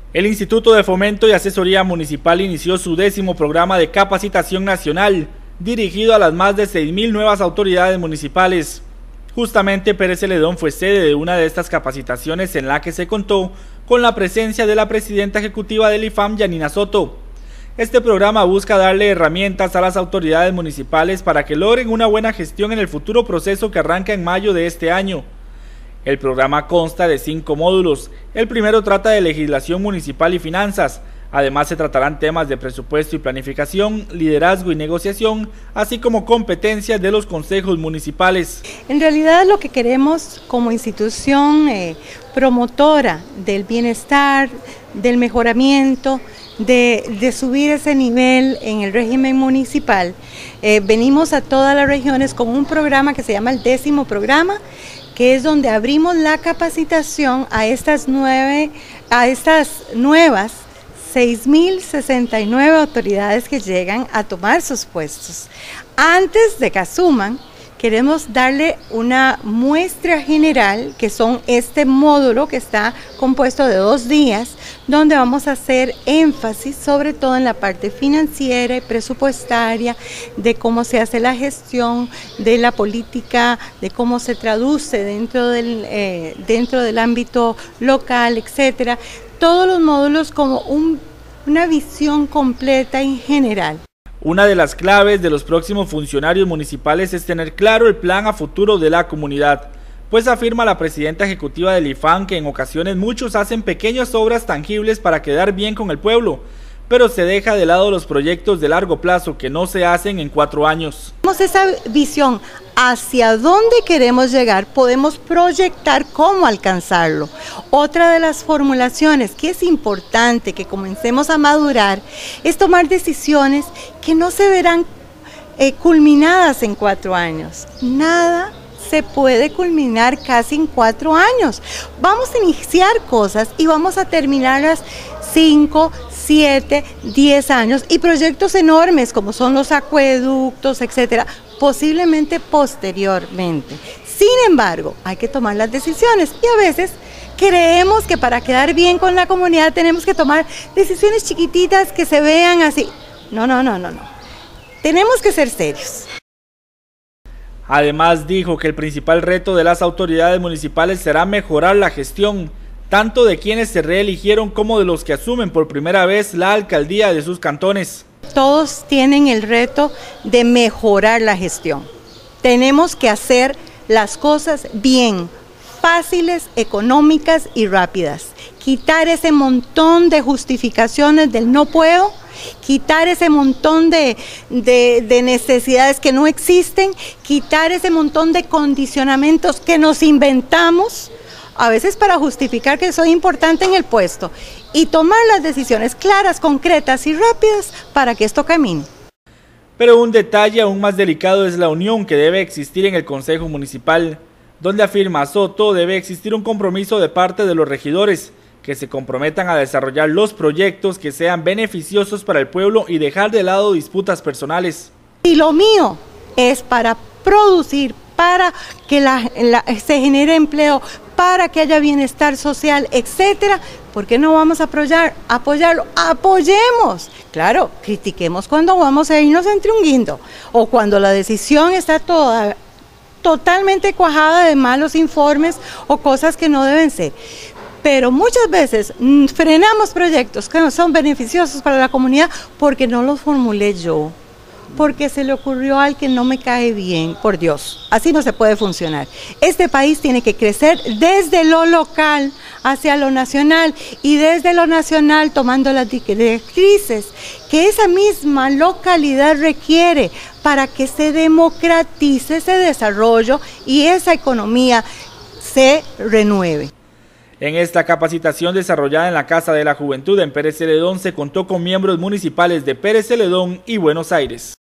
El Instituto de Fomento y Asesoría Municipal inició su 10º programa de capacitación nacional, dirigido a las más de 6.000 nuevas autoridades municipales. Justamente Pérez Celedón fue sede de una de estas capacitaciones en la que se contó con la presencia de la presidenta ejecutiva del IFAM, Yanina Soto. Este programa busca darle herramientas a las autoridades municipales para que logren una buena gestión en el futuro proceso que arranca en mayo de este año. El programa consta de 5 módulos. El primero trata de legislación municipal y finanzas. Además se tratarán temas de presupuesto y planificación, liderazgo y negociación, así como competencias de los consejos municipales. En realidad lo que queremos como institución promotora del bienestar, del mejoramiento, de subir ese nivel en el régimen municipal, venimos a todas las regiones con un programa que se llama el 10º programa, que es donde abrimos la capacitación a estas nuevas 6.069 autoridades que llegan a tomar sus puestos. Antes de que asuman, queremos darle una muestra general, que son este módulo que está compuesto de 2 días, donde vamos a hacer énfasis sobre todo en la parte financiera y presupuestaria, de cómo se hace la gestión, de la política, de cómo se traduce dentro del ámbito local, etcétera. Todos los módulos como una visión completa en general. Una de las claves de los próximos funcionarios municipales es tener claro el plan a futuro de la comunidad, pues afirma la presidenta ejecutiva del IFAM que en ocasiones muchos hacen pequeñas obras tangibles para quedar bien con el pueblo, pero se deja de lado los proyectos de largo plazo que no se hacen en 4 años. Tenemos esa visión hacia dónde queremos llegar, podemos proyectar cómo alcanzarlo. Otra de las formulaciones que es importante que comencemos a madurar es tomar decisiones que no se verán culminadas en 4 años. Nada se puede culminar casi en 4 años. Vamos a iniciar cosas y vamos a terminarlas 5, 7, 10 años y proyectos enormes como son los acueductos, etcétera, posiblemente posteriormente. Sin embargo, hay que tomar las decisiones y a veces creemos que para quedar bien con la comunidad tenemos que tomar decisiones chiquititas que se vean así. No. Tenemos que ser serios. Además dijo que el principal reto de las autoridades municipales será mejorar la gestión, tanto de quienes se reeligieron como de los que asumen por primera vez la alcaldía de sus cantones. Todos tienen el reto de mejorar la gestión. Tenemos que hacer las cosas bien, fáciles, económicas y rápidas. Quitar ese montón de justificaciones del no puedo, quitar ese montón de necesidades que no existen, quitar ese montón de condicionamientos que nos inventamos, a veces para justificar que soy importante en el puesto, y tomar las decisiones claras, concretas y rápidas para que esto camine. Pero un detalle aún más delicado es la unión que debe existir en el Consejo Municipal, donde afirma Soto debe existir un compromiso de parte de los regidores, que se comprometan a desarrollar los proyectos que sean beneficiosos para el pueblo y dejar de lado disputas personales. Y lo mío es para producir, para que se genere empleo, para que haya bienestar social, etcétera. ¿Por qué no vamos a apoyarlo? ¡Apoyemos! Claro, critiquemos cuando vamos a irnos entre un guindo o cuando la decisión está totalmente cuajada de malos informes o cosas que no deben ser. Pero muchas veces frenamos proyectos que no son beneficiosos para la comunidad porque no los formulé yo, porque se le ocurrió al que no me cae bien, por Dios, así no se puede funcionar. Este país tiene que crecer desde lo local hacia lo nacional y desde lo nacional tomando las directrices que esa misma localidad requiere para que se democratice ese desarrollo y esa economía se renueve. En esta capacitación desarrollada en la Casa de la Juventud en Pérez Celedón se contó con miembros municipales de Pérez Celedón y Buenos Aires.